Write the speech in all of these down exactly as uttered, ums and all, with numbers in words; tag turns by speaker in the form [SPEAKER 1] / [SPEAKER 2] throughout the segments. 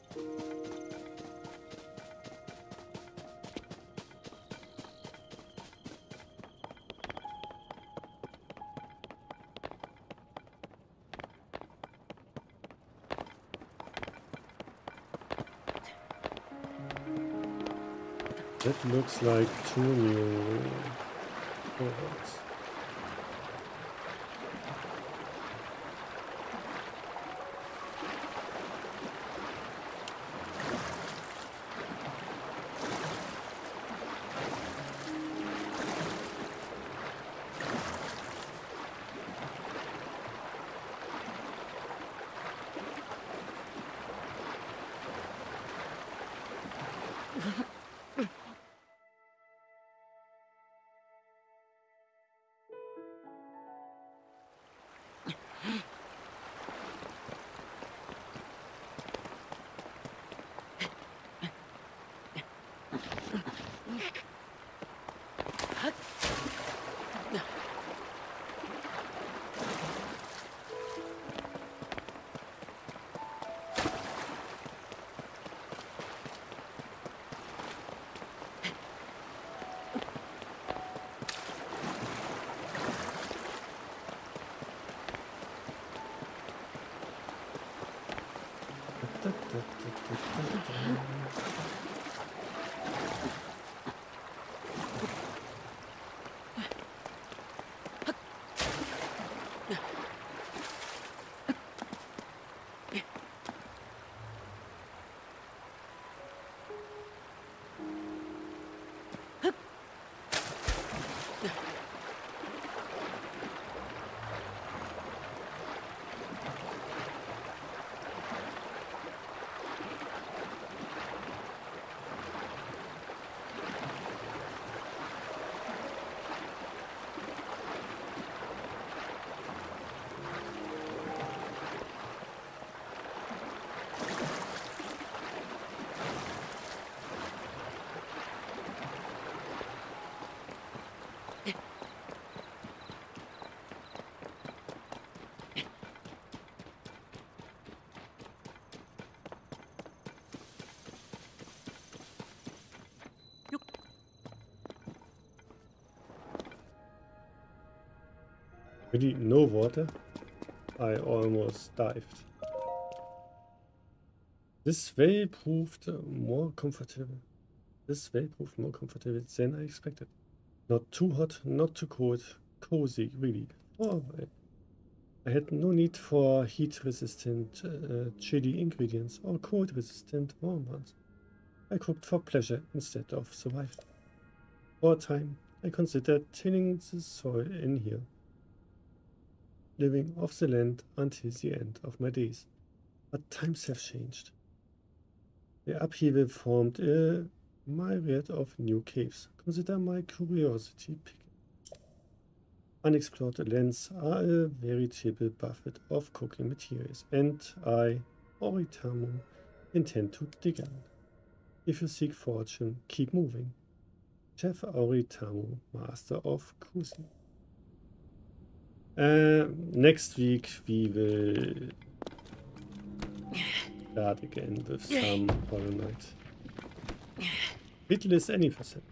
[SPEAKER 1] That looks like two new Koroks. Really, no water? I almost dived. This way proved more comfortable. This way proved more comfortable than I expected. Not too hot, not too cold. Cozy, really. Oh, I, I had no need for heat-resistant uh, chili ingredients or cold-resistant warm ones. I cooked for pleasure instead of survival. For a time, I considered tilling the soil in here, living off the land until the end of my days. But times have changed. The upheaval formed a myriad of new caves. Consider my curiosity piqued. Unexplored lands are a veritable buffet of cooking materials, and I, Oritamu, intend to dig in. If you seek fortune, keep moving. Chef Oritamu, master of cuisine. Uh, next week we will start again with some Hollow Knight. Little is any percent.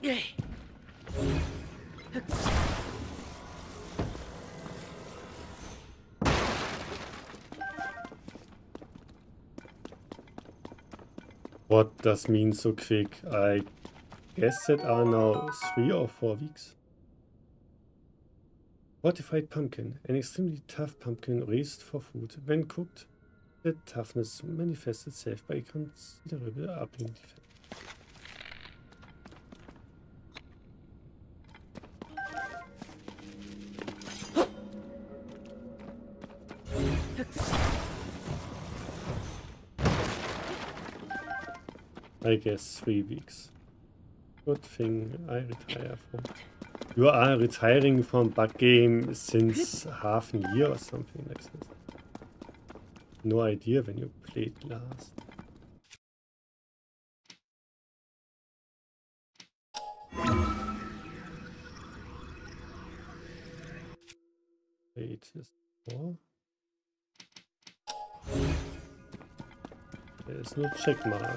[SPEAKER 1] What does mean so quick? I guess that are now three or four weeks. Fortified pumpkin, an extremely tough pumpkin raised for food. When cooked, the toughness manifests itself by a considerable upling defense. I guess three weeks. Good thing I retire from. You are retiring from bug game since half a year or something like this. No idea when you played last. Wait, is more? There's no check mark.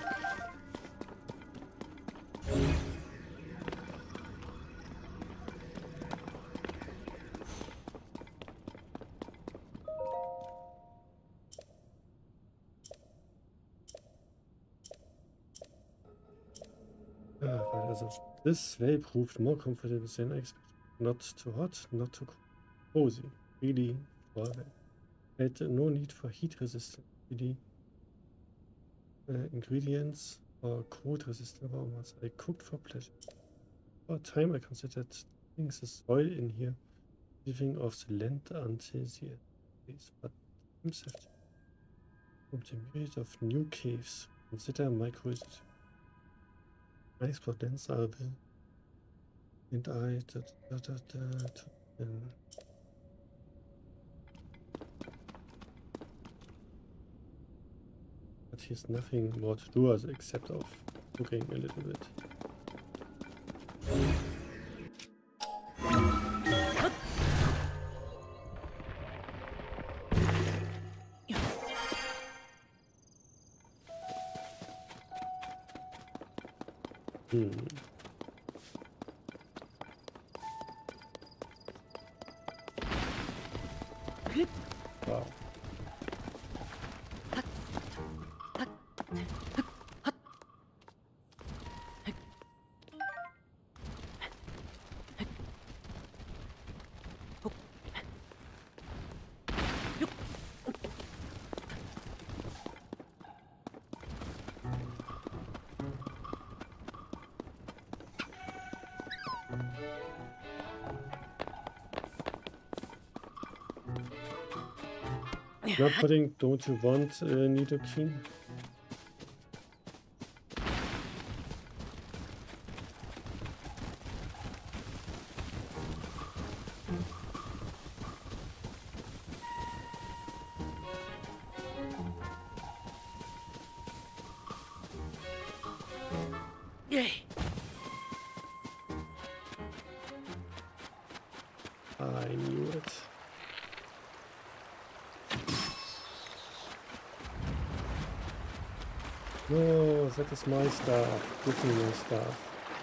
[SPEAKER 1] Ah, but also, this way proved more comfortable than I expected. Not too hot, not too cozy. Really far away. Had no need for heat resistance. Really uh, ingredients or cold resistant aromas. I cooked for pleasure. For a time I considered things the soil in here, living off the land until the end. But times have changed. From the myriad of new caves, consider my curiosity. I explored lands are the and I da, da, da, da, took them. But here's nothing more to do except of cooking a little bit. Hmm. Wow. Not putting, don't you want uh, Nidoking? I knew it. No, that is my stuff. Give me my stuff.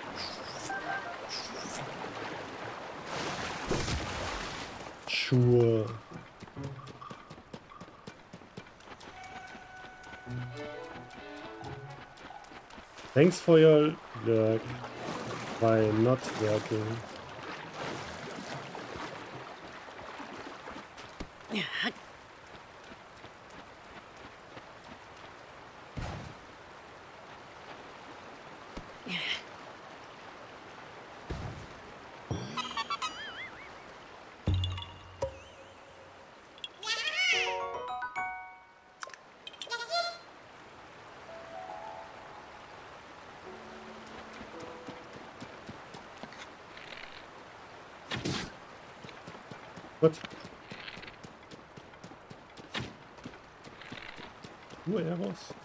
[SPEAKER 1] Sure. Thanks for your work by not working. What? Two arrows?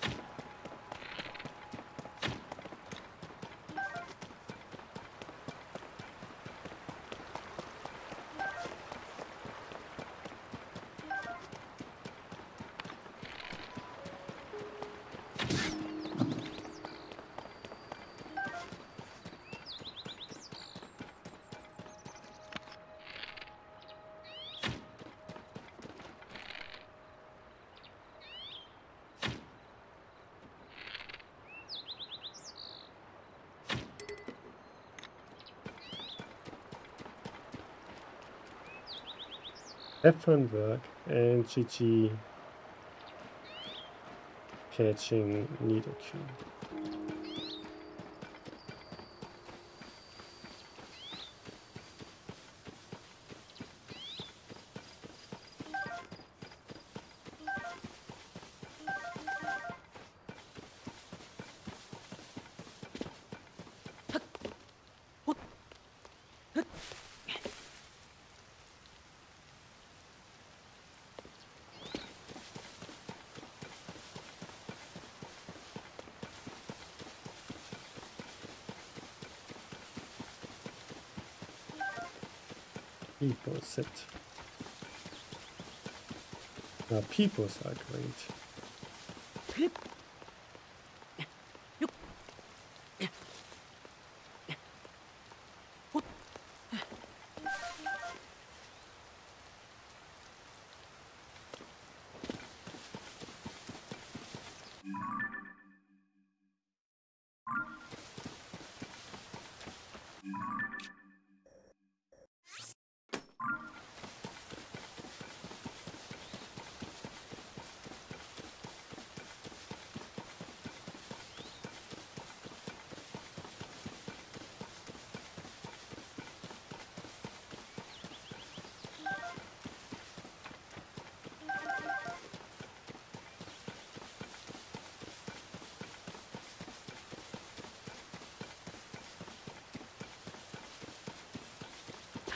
[SPEAKER 1] Have fun work and G G catching Nidoking. People sit. Now peoples are great.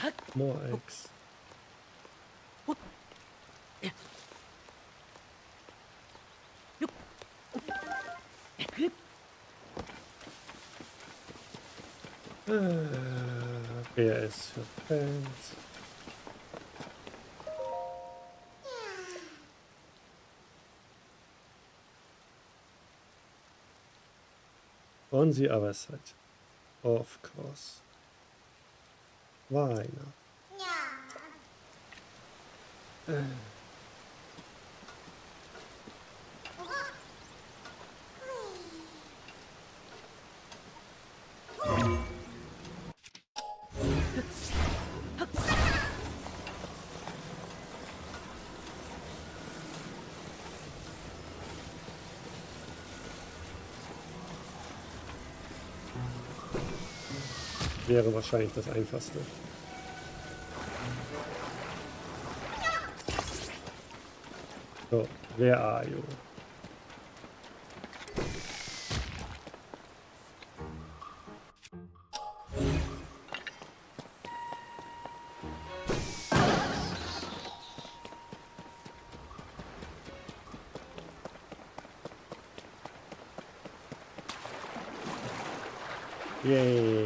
[SPEAKER 1] More eggs. Uh, where is your pants? On the other side. Of course. Why not? Uh. Wäre wahrscheinlich das Einfachste. So, where are you? Yay!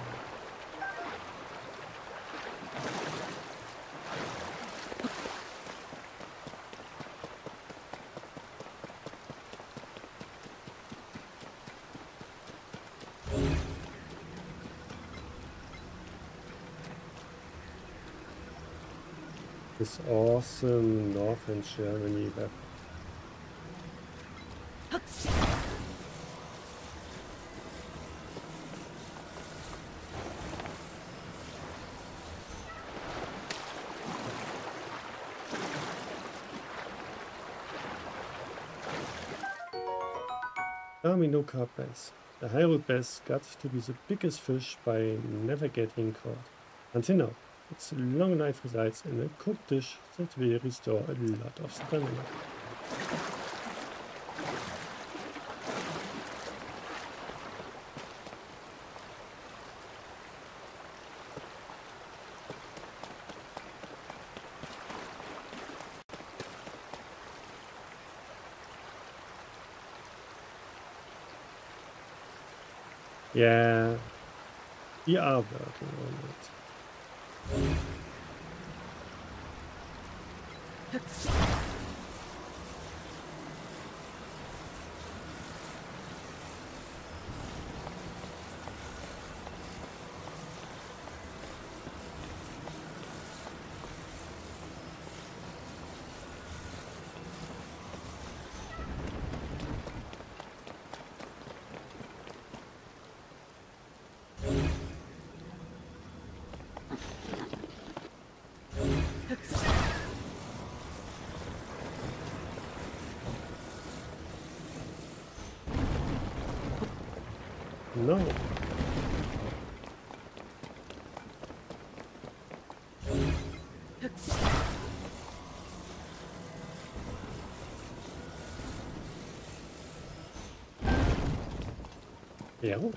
[SPEAKER 1] This awesome northern Germany web. Domino carp bass. The Hyrule bass got to be the biggest fish by never getting caught. Until now, its long life resides in a cooked dish that will restore a lot of stamina. Yeah, we are working on it. No. Arrow?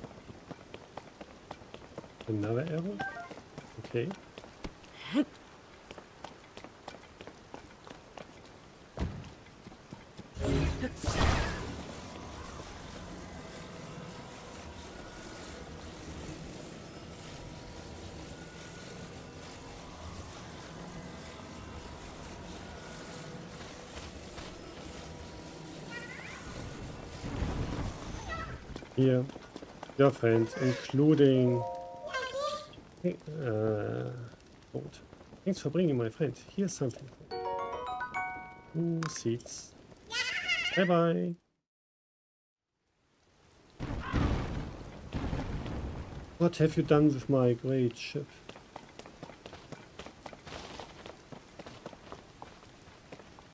[SPEAKER 1] Another arrow? Okay. Here, your friends, including uh, gold. Thanks for bringing my friend. Here's something. Ooh, seeds. Bye bye. What have you done with my great ship?